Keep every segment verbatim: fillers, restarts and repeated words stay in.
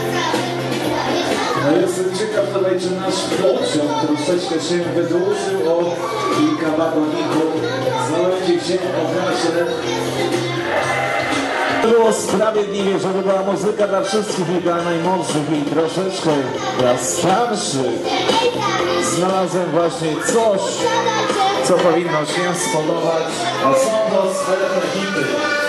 No jestem ciekaw tutaj, czy nasz pociąg troszeczkę się wydłużył o kilka wagoników. Zobaczcie, gdzie okaże. Było sprawiedliwie, żeby była muzyka dla wszystkich i dla najmłodszych i troszeczkę dla starszych. Znalazłem właśnie coś, co powinno się spodobać, a są to sfery hity.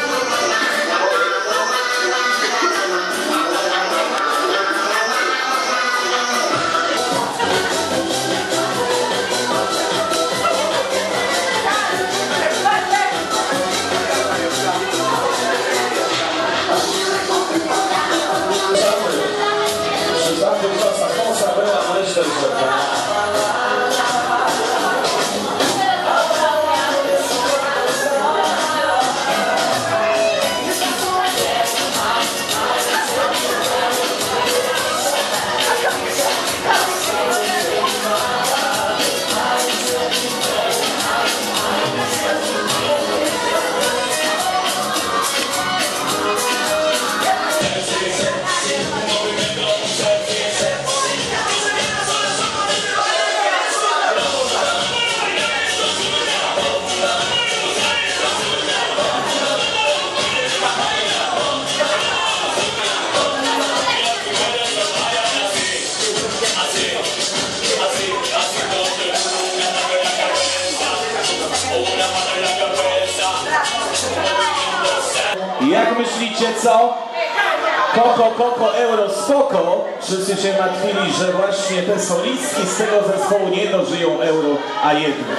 Jak myślicie, co? Koko, koko, euro, spoko. Wszyscy się martwili, że właśnie te solistki z tego zespołu nie dożyją euro, a jedno.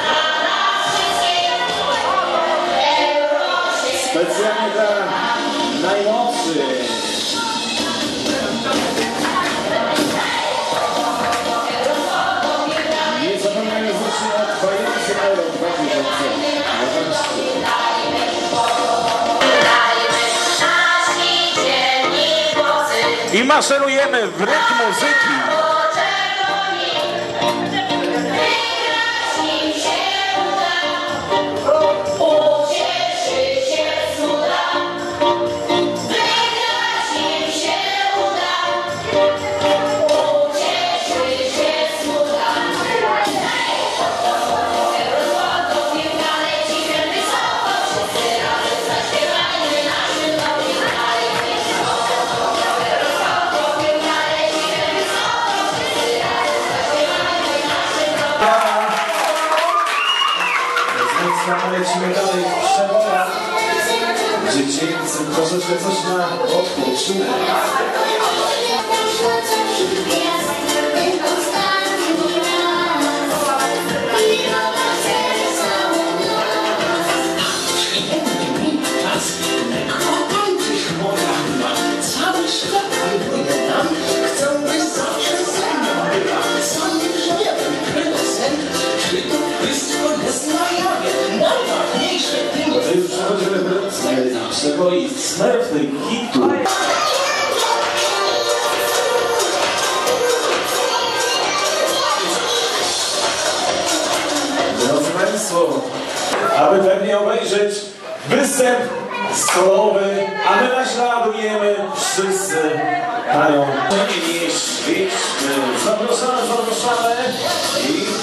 Specjalnie dla najmłodszych. Nie zapominajmy właśnie o trwającym euro dwa tysiące dwunastym. I maszerujemy w rytm muzyki. Lecimy dalej w przebojach dziecięcym, troszeczkę coś na odpoczynek. Już przechodzimy do przeboi smurfnych hitu. Drodzy Państwo, aby pewnie obejrzeć występ solowy, a my naśladujemy wszyscy panią. Zapraszamy, zapraszamy i